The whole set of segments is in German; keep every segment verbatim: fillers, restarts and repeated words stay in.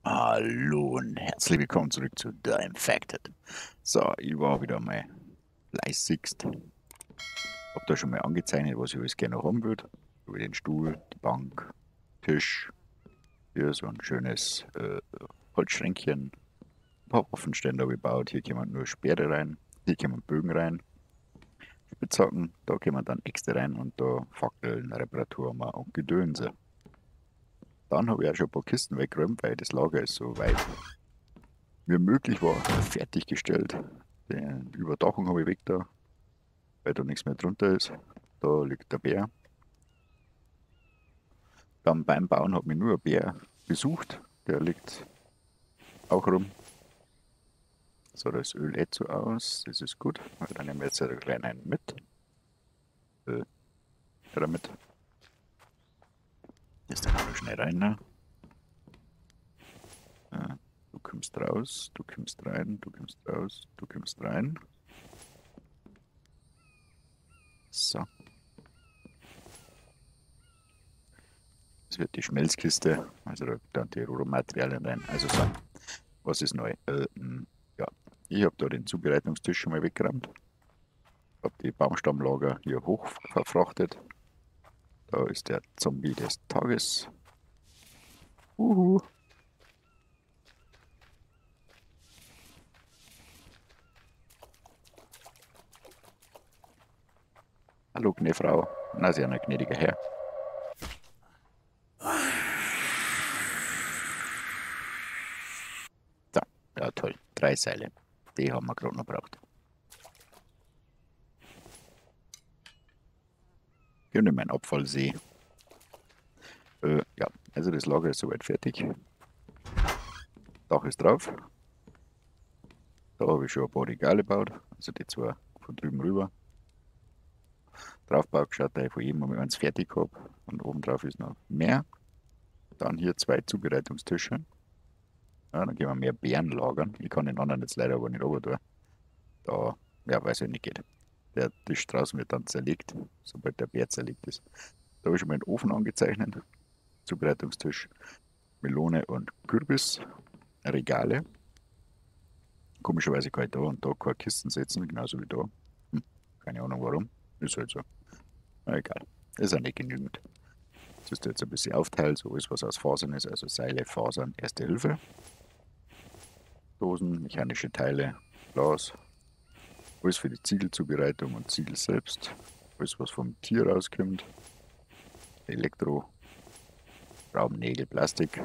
Hallo und herzlich willkommen zurück zu The Infected. So, ich war wieder mal fleißigst. Hab da schon mal angezeichnet, was ich alles gerne haben würde. Über den Stuhl, die Bank, Tisch, hier so ein schönes äh, Holzschränkchen, ein paar Waffenständer habe ich gebaut. Hier kommen nur Speere rein, hier kommen Bögen rein, Spitzhacken, da kommen dann Äxte rein und da Fackeln, Reparatur und Gedönse. Dann habe ich auch schon ein paar Kisten weggeräumt, weil das Lager ist so weit mir möglich war, fertiggestellt. Die Überdachung habe ich weg da, weil da nichts mehr drunter ist. Da liegt der Bär. Dann beim Bauen hat mich nur ein Bär besucht. Der liegt auch rum. So, das Öl lädt so aus. Das ist gut. Dann nehmen wir jetzt einen kleinen mit. Äh, damit. Das dann noch schnell rein. Ne? Äh, du kommst raus, du kommst rein, du kommst raus, du kommst rein. So. Das wird die Schmelzkiste. Also da dann die Rohmaterialien rein. Also so. Was ist neu? Äh, ja, ich habe da den Zubereitungstisch schon mal weggeräumt. Habe die Baumstammlager hier hoch verfrachtet. Da ist der Zombie des Tages. Uhu. Hallo, Frau. Na, Sie ein gnädiger Herr. Da, ja toll. Drei Seile. Die haben wir gerade noch gebraucht. Hier in meinen Abfallsee. Äh, ja, also das Lager ist soweit fertig. Dach ist drauf. Da habe ich schon ein paar Regale gebaut. Also die zwei von drüben rüber. Draufbau geschaut, da ich von jedem mal eins fertig habe. Und oben drauf ist noch mehr. Dann hier zwei Zubereitungstische. Ja, dann gehen wir mehr Beeren lagern. Ich kann den anderen jetzt leider aber nicht runter tun. Da, ja, weiß ich nicht geht. Der Tisch draußen wird dann zerlegt, sobald der Bär zerlegt ist. Da habe ich schon mal den Ofen angezeichnet. Zubereitungstisch, Melone und Kürbis. Regale. Komischerweise kann ich da und da keine Kisten setzen, genauso wie da. Hm, keine Ahnung warum. Ist halt so. Na egal. Ist ja nicht genügend. Das ist jetzt ein bisschen aufteilt, so alles was aus Fasern ist, also Seile, Fasern, Erste Hilfe. Dosen, mechanische Teile, Glas, alles für die Ziegelzubereitung und Ziegel selbst, alles was vom Tier rauskommt, Elektro, Schrauben, Nägel, Plastik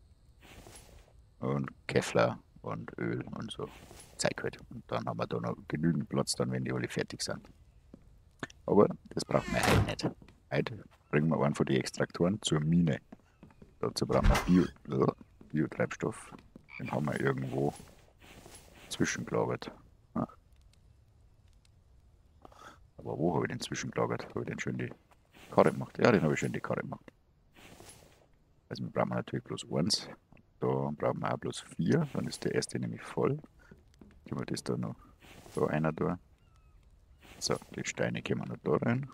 und Kevlar und Öl und so Zeug halt. Und dann haben wir da noch genügend Platz, dann wenn die alle fertig sind. Aber das brauchen wir heute nicht. Heute bringen wir einen von den Extraktoren zur Mine. Dazu brauchen wir Bio, Biotreibstoff. Den haben wir irgendwo zwischengelagert. Ja. Aber wo habe ich den zwischengelagert? Habe ich den schön die Karre gemacht? Ja, den habe ich schön die Karre gemacht. Also wir brauchen natürlich bloß eins. Da brauchen wir auch bloß vier. Dann ist der erste nämlich voll. Können wir das da noch da einer da. So, die Steine kommen noch da rein.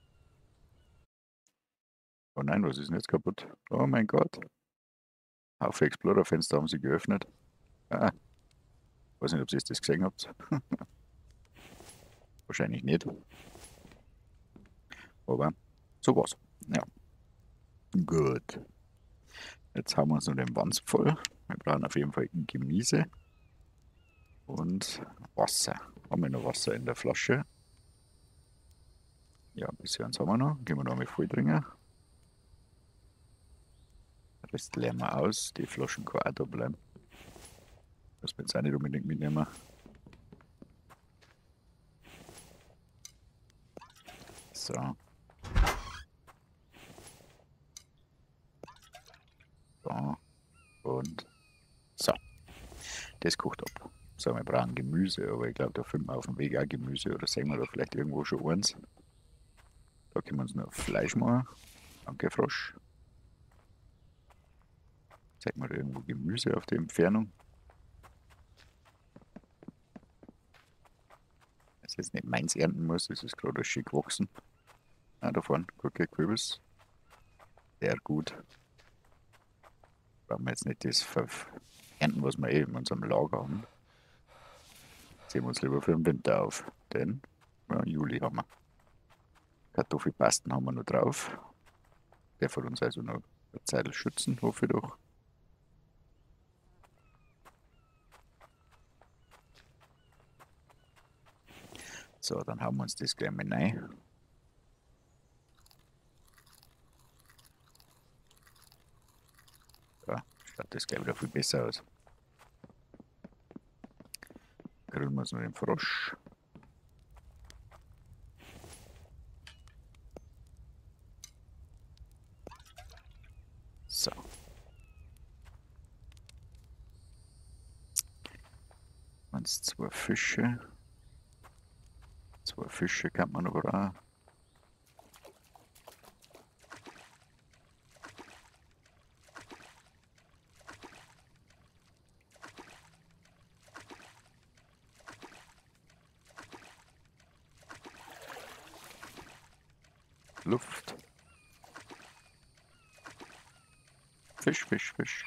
Oh nein, was ist denn jetzt kaputt? Oh mein Gott. Haufen Explorer-Fenster haben sie geöffnet. Ah, weiß nicht, ob ihr das gesehen habt. Wahrscheinlich nicht. Aber so war's. Ja. Gut. Jetzt haben wir uns noch den Wanst voll. Wir brauchen auf jeden Fall Gemüse und Wasser. Haben wir noch Wasser in der Flasche? Ja, bisher haben wir noch. Gehen wir noch mal voll trinken. Den Rest leeren wir aus. Die Flaschen können auch da bleiben. Das wir jetzt auch nicht unbedingt mitnehmen. So. So. Und so. Das kocht ab. So, wir brauchen Gemüse, aber ich glaube, da finden wir auf dem Weg auch Gemüse oder sehen wir da vielleicht irgendwo schon eins. Da können wir uns noch Fleisch machen. Danke, Frosch. Zeig mal da irgendwo Gemüse auf der Entfernung. Dass ich jetzt nicht meins ernten muss, das ist gerade schick gewachsen. Ah, da vorne, guck, Kürbis. Sehr gut. Brauchen wir jetzt nicht das verernten, was wir eben in unserem Lager haben. Sehen wir uns lieber für den Winter auf, denn ja, Juli haben wir. Kartoffelpasten haben wir noch drauf. Der wird uns also noch eine Zeit schützen, hoffe ich doch. So, dann haben wir uns das gleich mal rein. Ja, schaut das gleich wieder viel besser aus. Grillen wir uns noch den Frosch. So. Uns zwei Fische. Zwei Fische kann man aber auch. Luft. Fisch, Fisch, Fisch.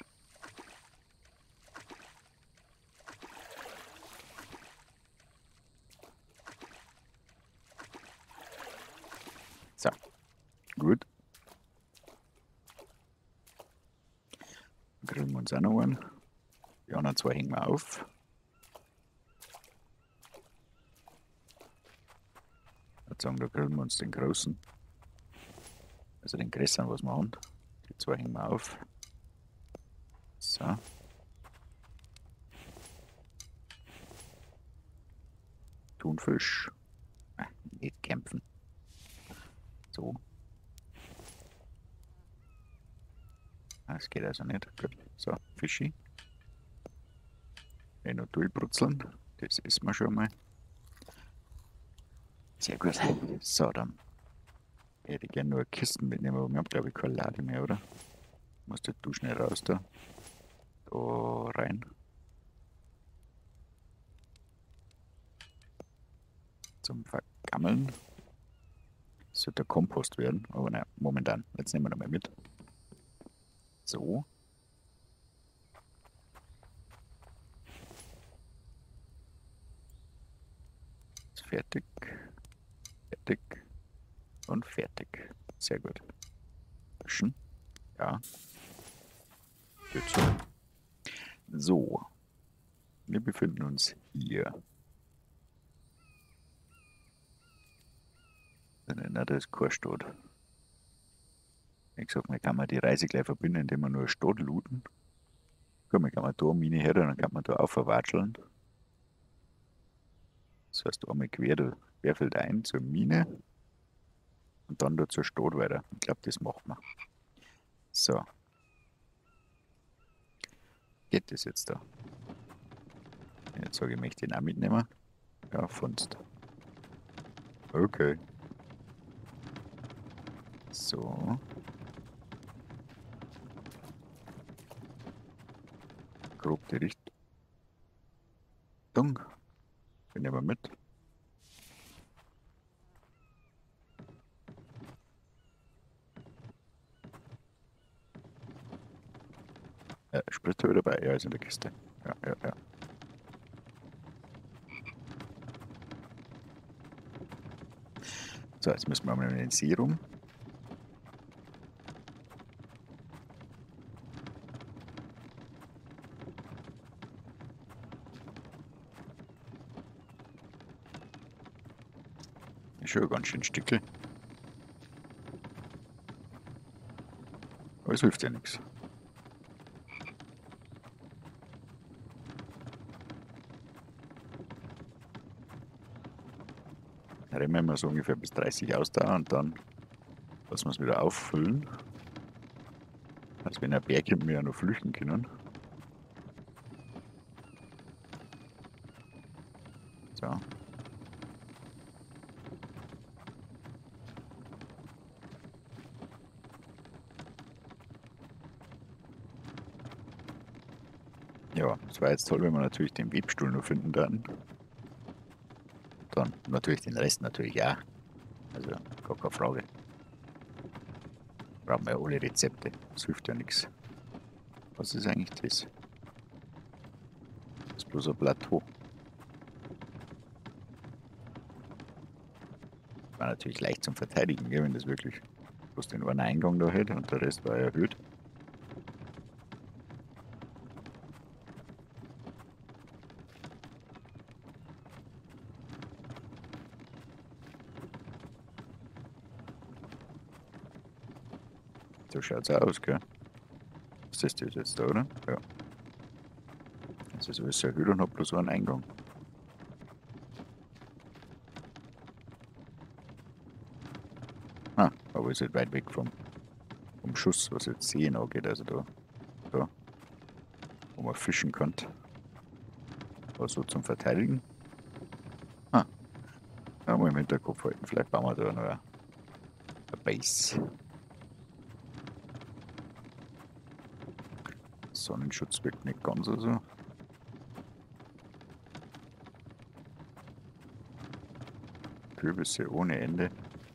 So, gut. Dann grillen wir uns auch noch einen. Die anderen zwei hängen wir auf. Ich würde sagen, da grillen wir uns den großen. Also den größeren, was wir haben. Die zwei hängen wir auf. So. Thunfisch. Ah, nicht kämpfen. So. Das geht also nicht. Gut. So, Fischi. Den noch durchbrutzeln. Das ist wir schon mal. Sehr gut. So, dann hätte ich gerne nur Kisten mitnehmen, aber wir haben glaube ich keine Lade mehr, oder? Musst du schnell raus da. Da rein. Zum Vergammeln. Das sollte der Kompost werden, aber naja, momentan. Jetzt nehmen wir noch mal mit. So. Ist fertig. Fertig. Und fertig. Sehr gut. Waschen. Ja. Gut so. So. Wir befinden uns hier. Na, das ist kein Stadt. Wie gesagt, man kann man die Reise gleich verbinden, indem man nur eine Stadt looten. Guck mal, kann man da eine Mine her, dann kann man da aufwatscheln. Das heißt, einmal quer, da querfällt ein zur Mine und dann da zur Stadt weiter. Ich glaube, das macht man. So. Geht das jetzt da? Jetzt sage ich, ich möchte ihn auch mitnehmen. Ja, funst. Okay. So. Grob die Richtung. Den nehmen wir mit. Äh, Spritzer dabei? Ja, ist in der Kiste. Ja, ja, ja. So, jetzt müssen wir mal in den See rum. Ist schon ganz schön Stückel. Aber es hilft ja nichts. Rennen wir so ungefähr bis dreißig ausdauern und dann lassen wir es wieder auffüllen. Also wenn ein Berg kommt, wir ja noch flüchten können. So. Ja, es war jetzt toll, wenn wir natürlich den Webstuhl noch finden dann. Dann natürlich den Rest natürlich auch. Also gar keine Frage. Brauchen wir ja alle Rezepte. Das hilft ja nichts. Was ist eigentlich das? Das ist bloß ein Plateau. War natürlich leicht zum Verteidigen, gell, wenn das wirklich bloß den einen Eingang da hätte und der Rest war erhöht. So schaut's aus, gell? Was ist das jetzt da, oder? Ja. Das ist alles erhöht und hat bloß einen Eingang. Ah, aber ist halt weit weg vom, vom Schuss, was jetzt Seen angeht, also da, da, wo man fischen kann. Aber so zum Verteidigen. Ah, da muss ich im Hinterkopf halten, vielleicht bauen wir da noch eine, eine Base. Sonnenschutz wirkt nicht ganz so. Kürbisse ohne Ende.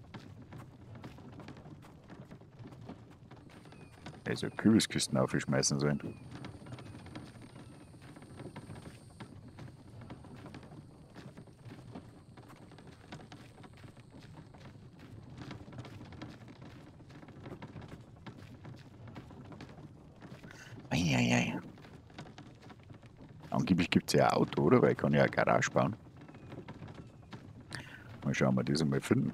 Also Kürbiskisten aufschmeißen sollen. Eieiei. Angeblich gibt es ja ein Auto, oder? Weil ich kann ja eine Garage bauen. Mal schauen, ob wir das einmal finden.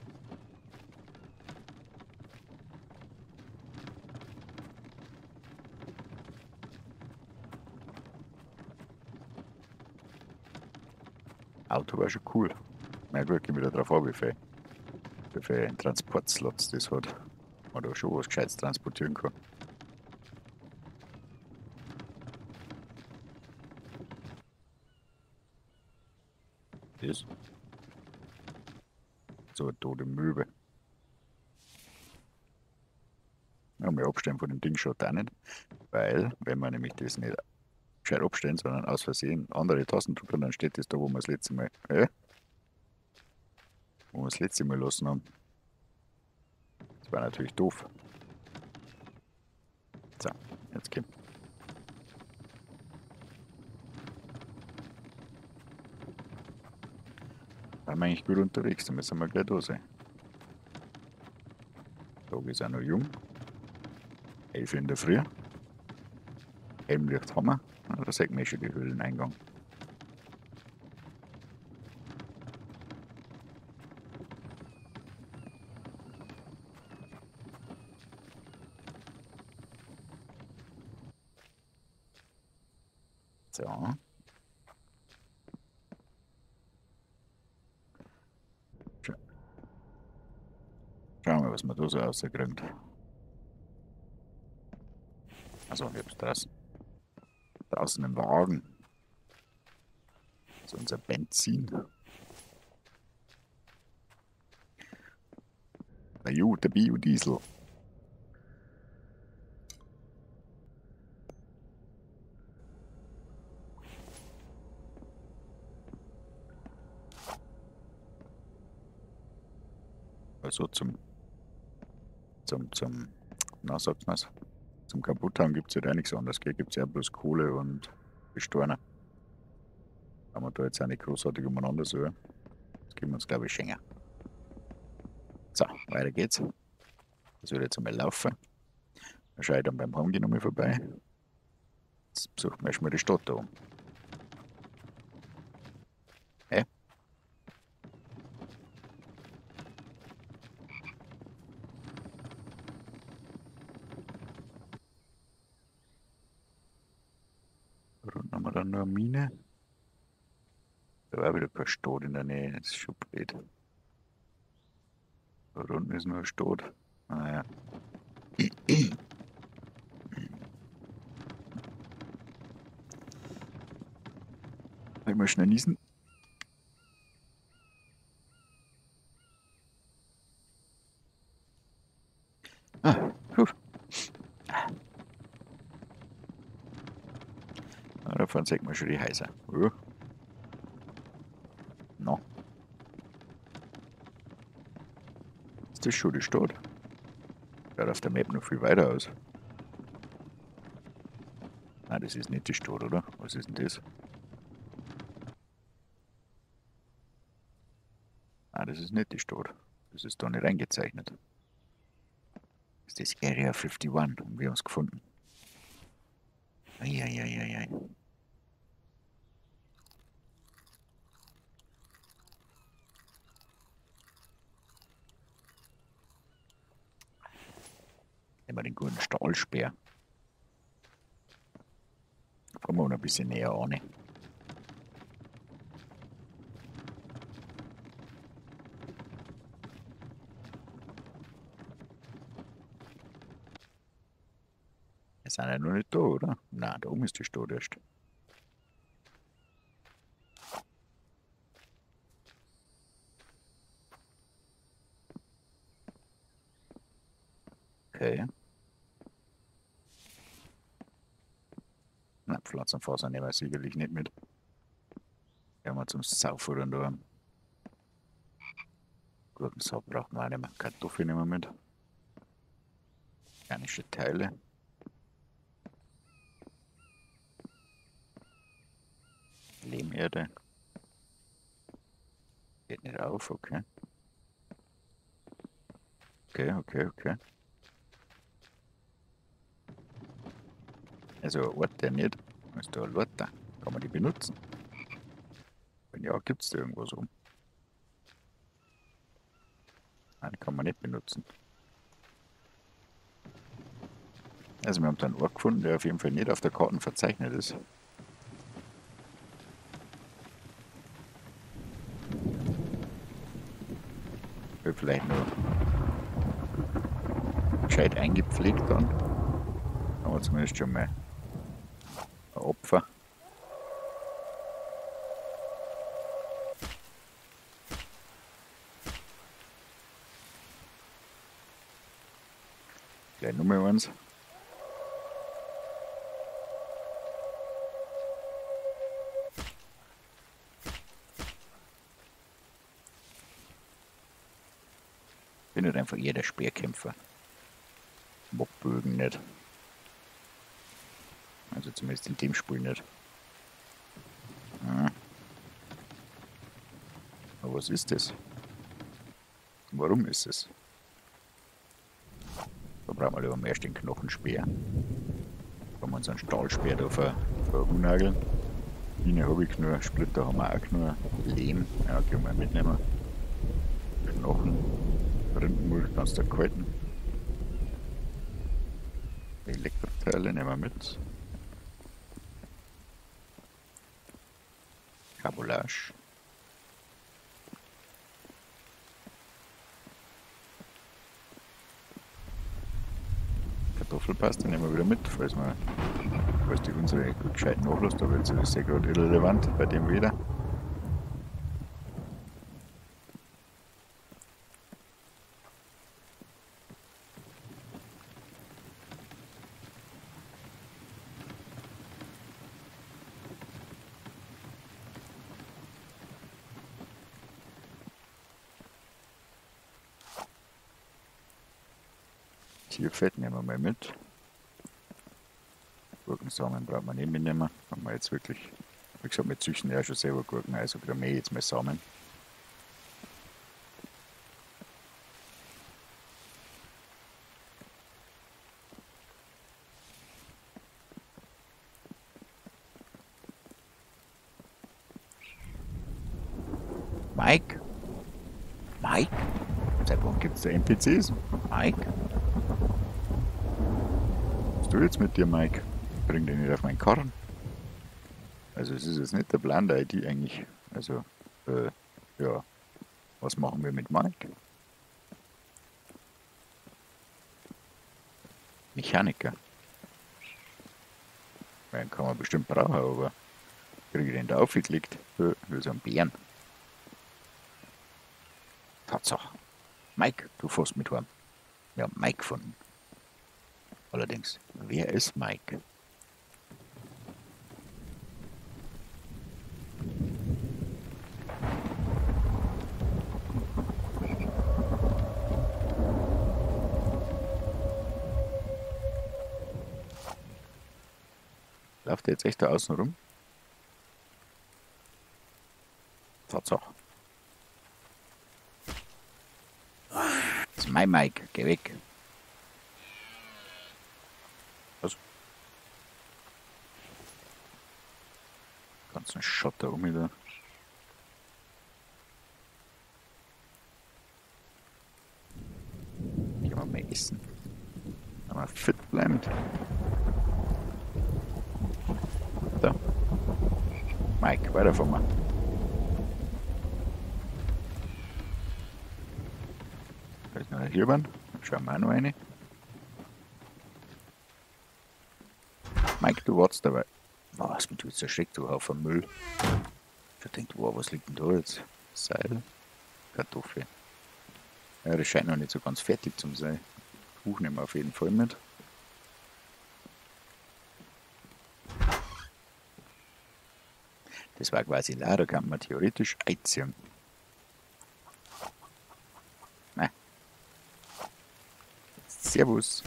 Auto war schon cool. Na gut, gehen wir wieder drauf an, wie viel, wie viel Transportslots das hat. Oder schon was Gescheites transportieren kann. Das. So eine tote Möwe. Ja, wir abstellen von dem Ding schon da nicht. Weil, wenn wir nämlich das nicht gescheit abstellen, sondern aus Versehen andere Tasten drücken, dann steht das da, wo wir das letzte Mal, äh, wo wir das letzte Mal lassen haben. Das war natürlich doof. So, jetzt kommt. Da sind wir eigentlich gut unterwegs, da müssen wir gleich da sein. Der Tag ist auch noch jung. elf in der Früh. Helmlicht haben wir. Da sieht man schon die Höhleneingang. So. Scha Schauen wir, was wir da so rauskriegen. Also, ich hab's draußen. Draußen im Wagen. Das ist unser Benzin. Der Ju, der Biodiesel. Also zum, zum, zum, na sagt man's, zum Kaputthauen gibt es ja halt nichts anderes. Gibt es ja bloß Kohle und Gesteine. Haben wir da jetzt auch nicht großartig umeinander so. Das geben wir uns, glaube ich, schenken. So, weiter geht's. Das wird jetzt einmal laufen. Dann schaue ich dann beim Heimgehen nochmal vorbei. Jetzt besuchen wir erstmal die Stadt da oben. Hä? Da unten haben wir dann noch eine Mine. Da war wieder kein Stadt in der Nähe, das ist schon blöd. Da unten ist nur ein Stadt. Naja. Ich mal schnell niesen. Ah, puh. Ah, da vorne sieht man schon die Häuser. Oh. No. Ist das schon die Stadt? Schaut auf der Map noch viel weiter aus. Ah, das ist nicht die Stadt, oder? Was ist denn das? Ah, das ist nicht die Stadt. Das ist da nicht eingezeichnet. Das ist das Area einundfünfzig und wir haben es gefunden. Eieieiei. Nehmen wir den guten Stahlspeer. Kommen wir noch ein bisschen näher an. Wir sind ja noch nicht da, oder? Nein, da oben ist die Stadt erst. Okay. Na, Pflanzenfaser nehmen wir sicherlich nicht mit. Die haben wir zum Saufuttern da. Gurkensaat brauchen wir auch nicht mehr. Kartoffeln nehmen wir mit. Organische Teile. Lehmerde. Geht nicht auf, okay. Okay, okay, okay. Also ein Ort der nicht. Ist da ein Ort da? Kann man die benutzen? Wenn ja, gibt es da irgendwas rum? Nein, die kann man nicht benutzen. Also wir haben da einen Ort gefunden, der auf jeden Fall nicht auf der Karte verzeichnet ist. Wird vielleicht nur gescheit eingepflegt dann. Aber zumindest schon mal ein Opfer. Gleich Nummer eins. Bin nicht einfach jeder Speerkämpfer. Mobbögen nicht. Also zumindest in dem Spiel nicht. Ah. Aber was ist das? Warum ist es? Da brauchen wir lieber mehr den Knochenspeer. Kann man unseren Stahlspeer da ver, verunhageln. Biene habe ich nur, Splitter haben wir auch nur, Lehm, ja, können wir mitnehmen. Knochen, Rindenmulch kannst du kalten. Elektroteile nehmen wir mit. Kabulage. Kartoffelpaste nehmen wir wieder mit, falls wir, falls die unsere gut gescheit nachlässt, aber jetzt ist sie gerade irrelevant bei dem wieder. Tierfett nehmen wir mal mit. Gurkensamen braucht man nicht mitnehmen. Haben wir jetzt wirklich, wie gesagt, wir züchten ja schon selber Gurken, also da mähe ich jetzt mal Samen. Mike? Mike? Seit wann gibt es da N P Cs? Mike? Was tust du jetzt mit dir, Mike? Bring den nicht auf meinen Karren. Also es ist jetzt nicht der Plan der I D eigentlich. Also, äh, ja. Was machen wir mit Mike? Mechaniker. Den kann man bestimmt brauchen, aber kriege ich den da aufgeklickt? Für, für so einen Bären. Tatsache. Mike, du fährst mit heim. Ja, Mike gefunden. Allerdings, wer ist Mike? Läuft der jetzt echt da außen rum? Tatsache. Das ist mein Mike. Geh weg. Was? Ganzen Schotter um da. Ich kann mal essen. Wenn man fit bleibt. Da. Mike, weiter von mir. Da ist noch ein Hirban. Schauen wir auch noch eine. Mike, du wartest dabei. Was, mit du jetzt erschreckt, du Haufen Müll. Ich denke, wow, was liegt denn da jetzt? Seil, Kartoffel. Ja, das scheint noch nicht so ganz fertig zu sein. Buch nehmen wir auf jeden Fall mit. Das war quasi leer, da kann man theoretisch einziehen. Nein. Servus.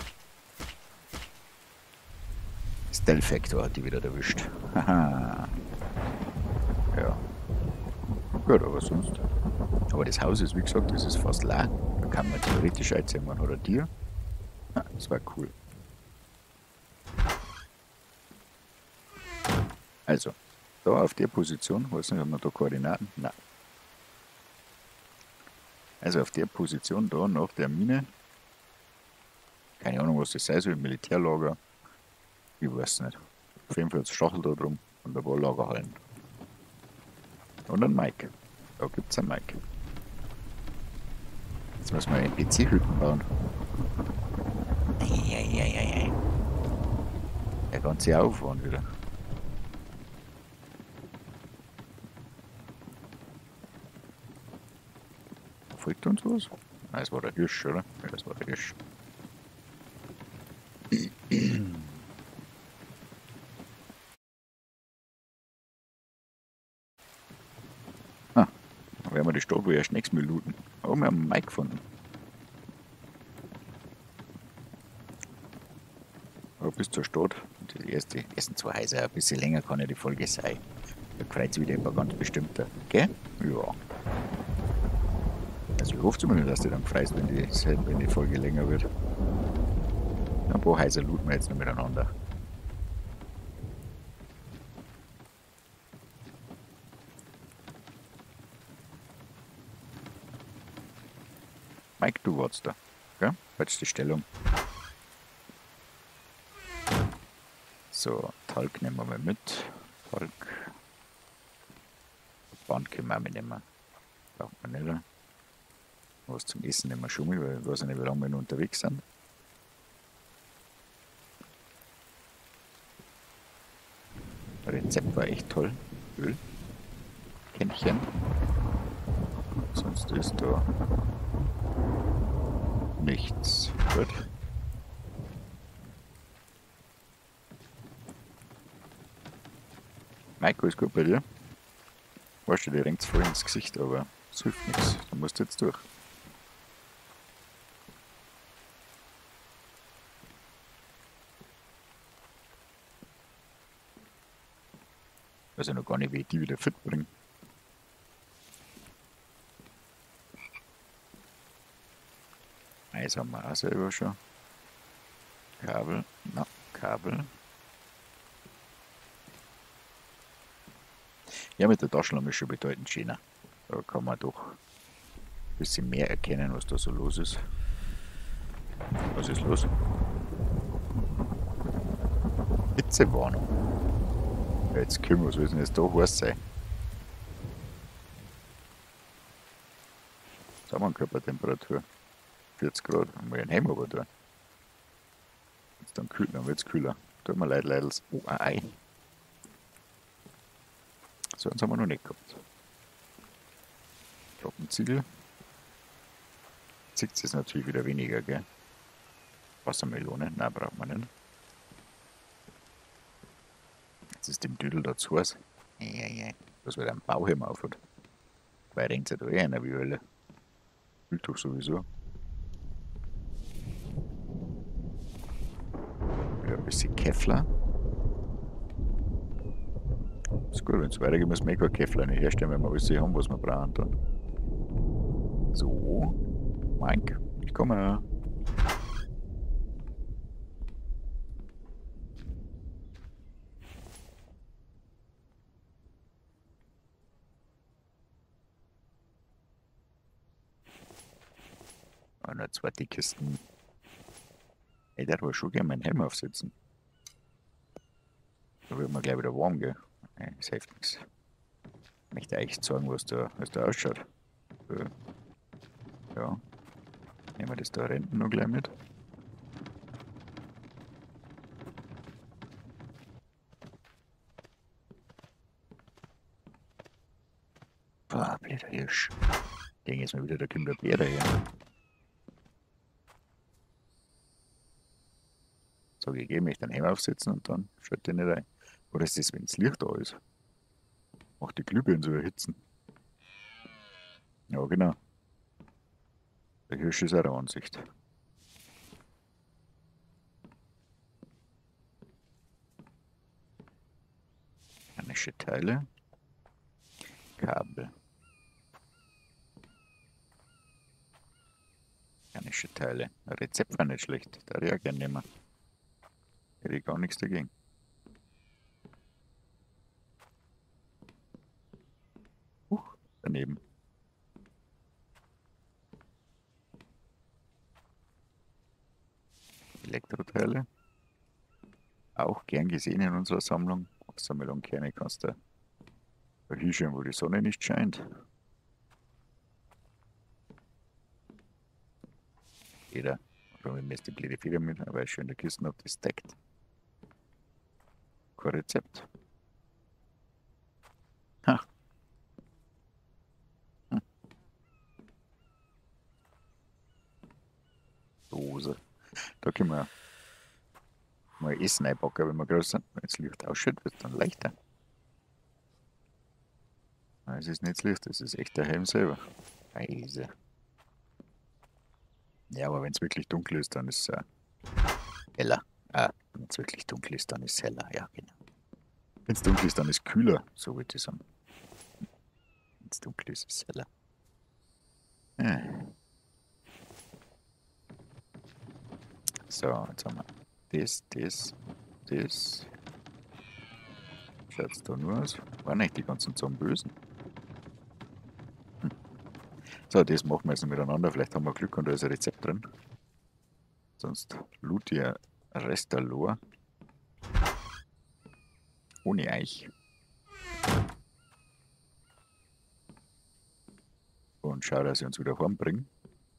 Stealth Factor hat die wieder erwischt. Haha. Ja. Gut, aber sonst. Aber das Haus ist, wie gesagt, das ist fast leer. Da kann man theoretisch einziehen, man hat ein Tier. Ja, das war cool. Also, da auf der Position, weiß nicht, haben wir da Koordinaten? Nein. Also auf der Position da nach der Mine, keine Ahnung, was das sein soll, Militärlager, ich weiß nicht. Auf jeden Fall das Stachel da drum und ein paar Lagerhallen. Und ein Mike. Da gibt es einen Mike. Jetzt müssen wir N P C-Hütten bauen. Eieieiei. Der ganze Aufwand wieder. Folgt uns was? Nein, es war der Hirsch, oder? Ja, das war der Hirsch. Ah, dann werden wir die Stadt, wo erst nichts mehr looten. Aber wir haben einen Mike gefunden. Aber bis zur Stadt, die erste, ersten zwei Häuser, ein bisschen länger kann ja die Folge sein. Da freut sich wieder jemand ganz bestimmter. Gell? Ja. Also ich hoffe zumindest, dass du dann freust, wenn die, wenn die Folge länger wird. Ein paar Häuser looten wir jetzt noch miteinander. Mike, du warst da. Gell? Halt die Stellung. So, Talg nehmen wir mal mit. Talg. Band können wir auch mitnehmen. Braucht man nicht. Was zum Essen nehmen wir schon mal, weil ich weiß nicht, wie lange wir noch unterwegs sind. Das Rezept war echt toll. Öl. Kännchen. Sonst ist da nichts. Gut. Maiko, ist gut bei dir? Weißt du, die renkt voll ins Gesicht, aber es hilft nichts. Du musst jetzt durch. Ich weiß ja noch gar nicht, wie ich die wieder fit bringe. Eis haben wir auch selber schon. Kabel, na, Kabel. Ja, mit der Taschenlampe ist schon bedeutend schöner. Da kann man doch ein bisschen mehr erkennen, was da so los ist. Was ist los? Hitzewarnung. Ja, jetzt können wir, was will denn jetzt da heiß sein? Sagen wir Körpertemperatur. vierzig Grad. Haben wir den Helm aber da. Jetzt dann kühlt, dann wird es kühler. Tut mir leid, Leidels. Oh, ein Ei. So, uns haben wir noch nicht gehabt. Trockenziegel. Zickt es natürlich wieder weniger, gell? Wassermelone, nein, braucht man nicht. Jetzt ist dem Düdel dazu was. Eieiei. Was wieder ein Bauhelm auf hat. Weil rennt ja da eh einer wie Hölle. Fühlt doch sowieso. Wieder ein bisschen Kevlar. Ist gut, wenn es weitergeht, müssen wir eh kein Käfflein herstellen, wenn wir alles haben, was wir brauchen dann. So. Mike, ich komme. Und noch zwei die Kisten. Ey, der will schon gerne meinen Helm aufsetzen. Da wird mir gleich wieder warm gehen. Nein, das hilft nichts. Ich möchte echt sagen, was da, was da ausschaut. Äh, ja. Nehmen wir das da Renten noch gleich mit. Boah, blöder Hirsch. Ich denke jetzt mal wieder, da kommt der Bär daher. Sag ich, ich möchte den Helm aufsetzen und dann schaut der nicht rein. Oder ist das, wenn das Licht da ist? Macht die Glühbirnen so erhitzen. Ja, genau. Der Hirsch ist auch der Ansicht. Mechanische Teile. Kabel. Mechanische Teile. Ein Rezept war nicht schlecht. Da hätte ich auch gerne nehmen. Hätte ich gar nichts dagegen. Huch, daneben. Elektroteile. Auch gern gesehen in unserer Sammlung. Absammelungskerne kannst du da hinschauen, wo die Sonne nicht scheint. Jeder. Oder wenn mir die blöde Feder mit, aber ich schön in der Kiste habe, das deckt. Kein Rezept. Ha. Hm. Dose. Da können wir mal Essen einpacken, wenn wir groß sind. Wenn das Licht ausschaut, wird es dann leichter. Nein, es ist nicht das Licht, es ist echt der Helm selber. Scheiße. Ja, aber wenn es wirklich dunkel ist, dann ist es äh, heller. Ah, wenn es wirklich dunkel ist, dann ist es heller. Ja, genau. Wenn es dunkel ist, dann ist es kühler, so würde ich sagen. Wenn es dunkel ist, ist es heller. Ja. So, jetzt haben wir das, das, das. Schaut's da nur aus? Waren nicht die ganzen Zombösen. Hm. So, das machen wir jetzt noch miteinander. Vielleicht haben wir Glück und da ist ein Rezept drin. Sonst loot ihr Restalor. Ohne Eich. Und schau, dass sie uns wieder heimbringen.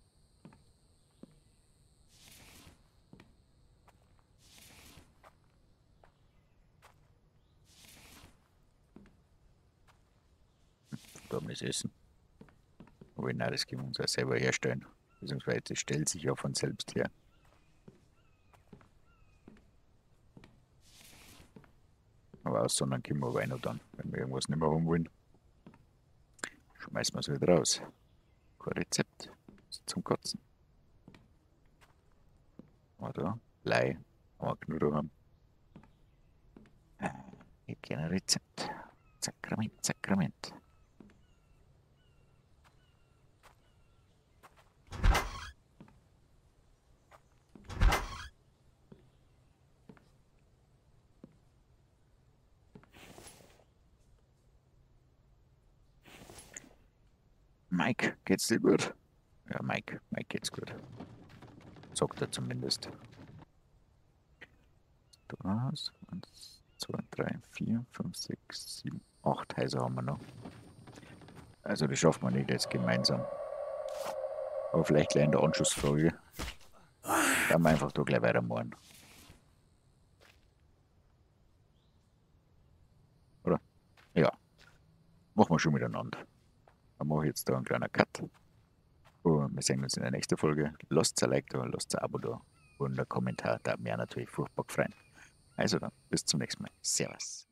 Verdammtes Essen. Aber nein, das können wir uns auch selber herstellen. Beziehungsweise das stellt sich ja von selbst her. Aber aussondern können wir Wein noch dann. Wenn wir irgendwas nicht mehr haben wollen, schmeißen wir es wieder raus. Kein Rezept. Zum Kotzen. Oder Blei. Aber nur da haben. Ich kenne ein Rezept. Sakrament, Sakrament. Mike, geht's dir gut? Ja, Mike, Mike geht's gut. Sagt er zumindest. Du hast eins, zwei, drei, vier, fünf, sechs, sieben, acht Häuser haben wir noch. Also das schaffen wir nicht jetzt gemeinsam. Aber vielleicht gleich in der Anschlussfolge. Dann wir einfach da gleich weitermachen. Oder? Ja. Machen wir schon miteinander. Dann mache ich jetzt da einen kleinen Cut. Und wir sehen uns in der nächsten Folge. Lasst ein Like da, lasst ein Abo da und ein Kommentar. Da wäre natürlich furchtbar gefreut. Also dann, bis zum nächsten Mal. Servus.